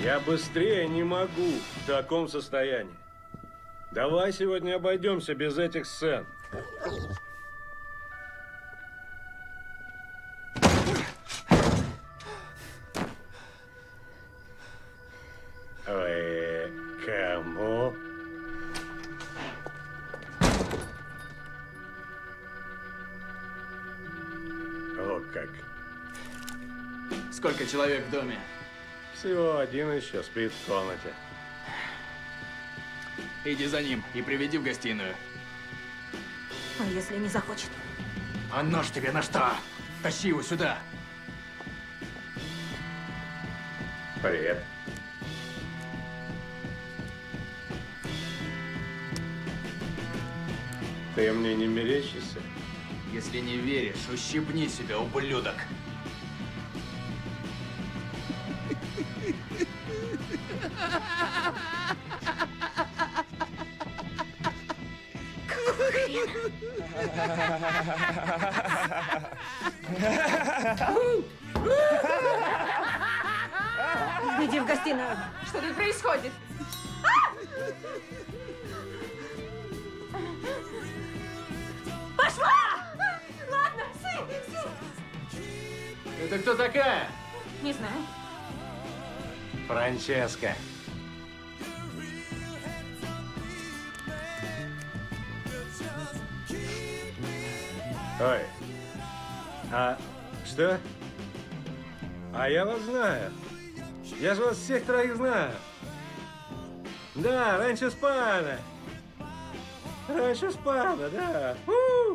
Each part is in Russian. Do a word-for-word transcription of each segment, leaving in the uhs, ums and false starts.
Я быстрее не могу в таком состоянии. Давай сегодня обойдемся без этих сцен. Вы кому? О, как. Сколько человек в доме? Всего один еще спит в комнате. Иди за ним и приведи в гостиную. А если не захочет? А нож тебе на что? Тащи его сюда. Привет. Ты мне не мерещишься? Если не веришь, ущипни себя, ублюдок. Какого хрена? Иди в гостиную. Что тут происходит? Пошла! Ладно, сын, сын. Это кто такая? Не знаю. Франческа. Ой. А что? А я вас знаю. Я же вас всех троих знаю. Да, раньше спана. Раньше спана, да. У!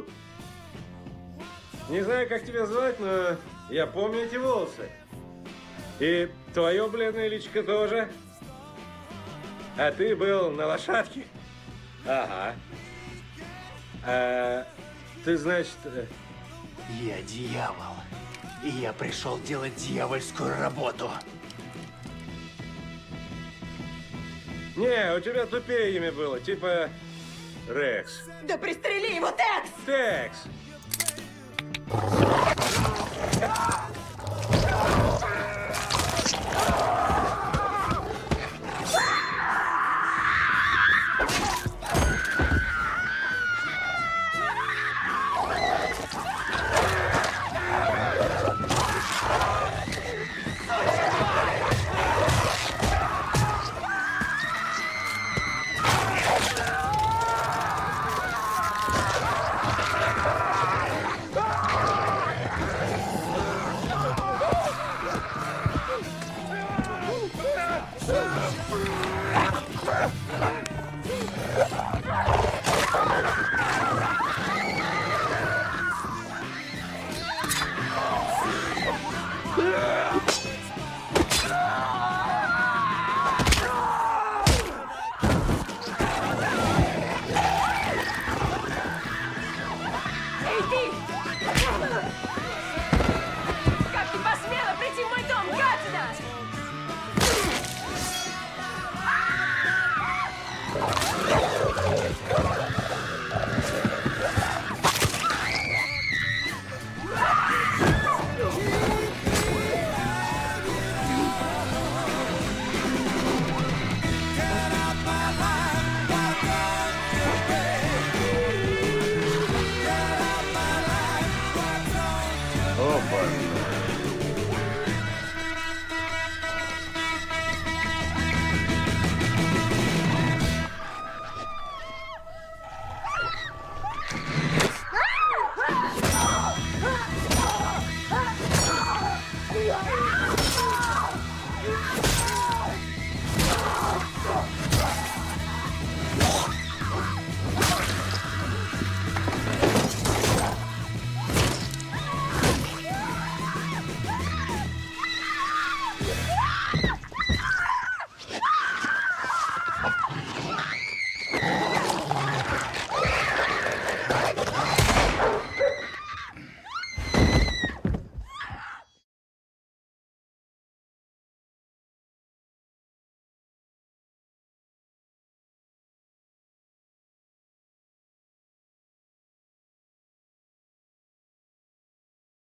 Не знаю, как тебя звать, но я помню эти волосы. И твое бледное личико тоже. А ты был на лошадке? Ага. А ты, значит... Я дьявол. И я пришел делать дьявольскую работу. Не, у тебя тупее имя было, типа Рекс. Да пристрели его, Текс! Текс! Как ты посмела прийти в мой дом, гадина!